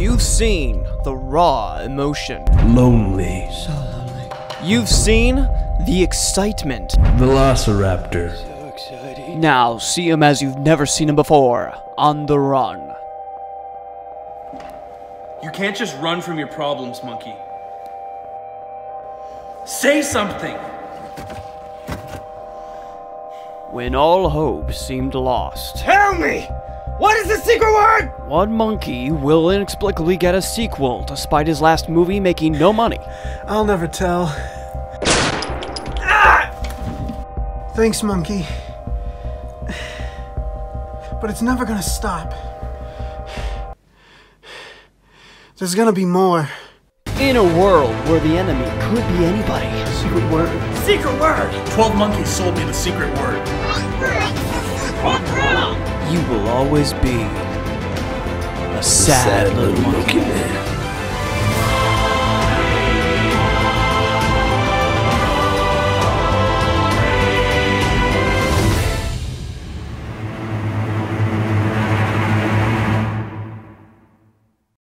You've seen the raw emotion. Lonely. So lonely. You've seen the excitement. Velociraptor. So exciting. Now see him as you've never seen him before, on the run. You can't just run from your problems, monkey. Say something! When all hope seemed lost, Tell me! What is the secret word? one monkey will inexplicably get a sequel despite his last movie making no money. I'll never tell. Thanks, monkey. But it's never gonna stop. There's gonna be more. In a world where the enemy could be anybody, Secret word. Secret word! 12 monkeys sold me the secret word. you will always be a sad little monkey. man.